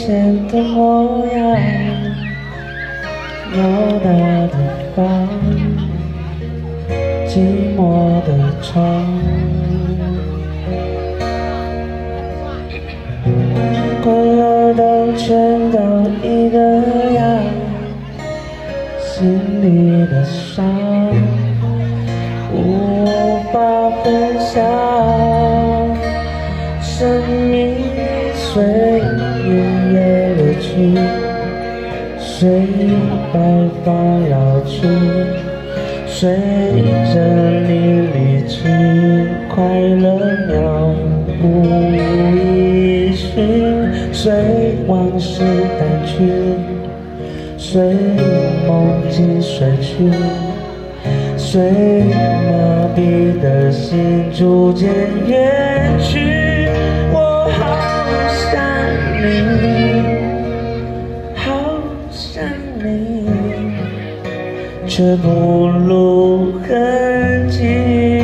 前的模样，偌大的房，寂寞的床，关了灯全都一个样，心里的伤无法分享，生命随月流去，随白发老去，随着你离去，快乐渺无音讯，随往事淡去，随梦境睡去，随麻痹的心逐渐远去。我好想你，好想你，却不露痕迹。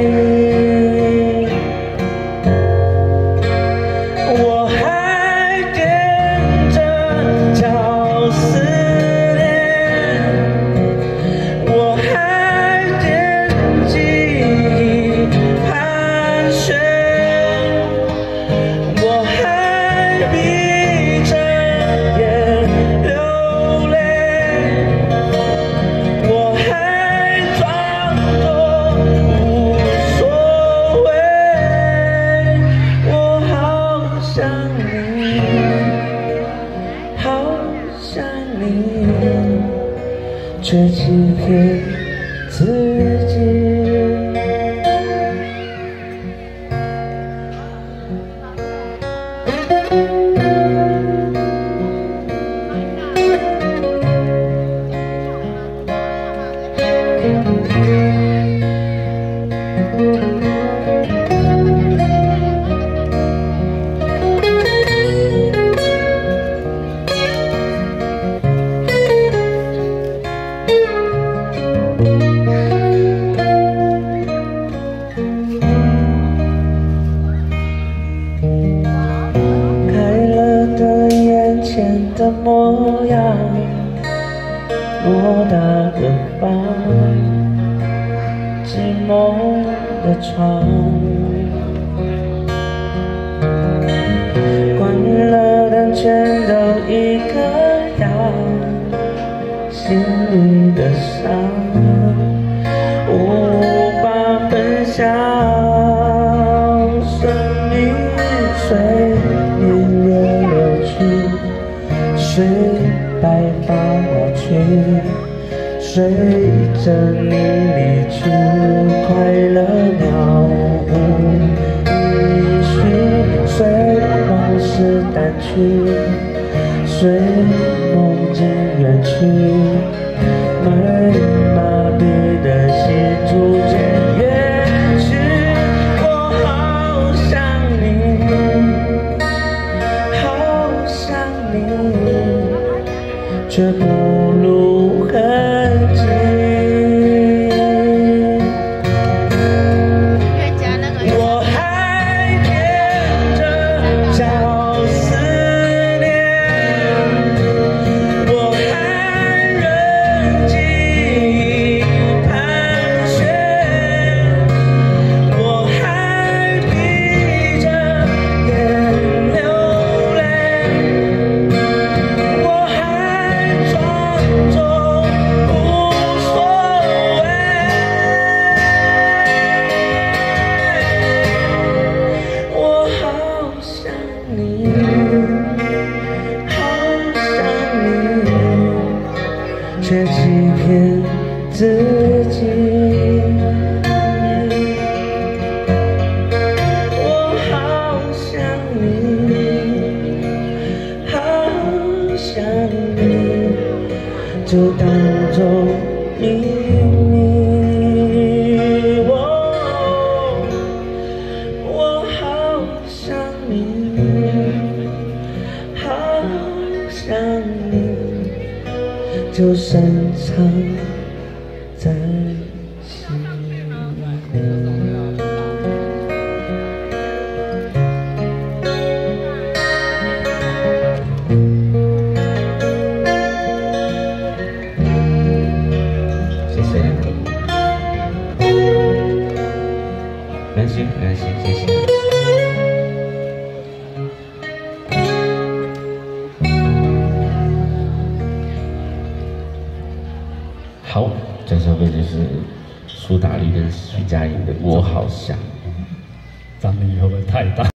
我还踮着脚思念，我还惦记盘旋，我还闭着眼流泪，我还装作无所谓。我好想你，好想你，却欺骗自己。前的模样，偌大的房，寂寞的床，关了灯全都一个样，心里的伤无法分享，生命随年月流去，随白发老去，随着你离去，快乐渺无音讯，随往事淡去，随梦境远去，麻痹的心逐渐远去。我好想你，好想你，却不露痕迹。我还踮着脚思念，我还任记盘旋，我还闭着眼流泪，我还装作无所谓。我好想你，好想你，却欺骗自己。我好想你，好想你，就当作秘密。我好想你，好想你，就深藏在心里。 好，这首歌就是苏打绿跟徐佳莹的《我好想》。 张力会不会太大？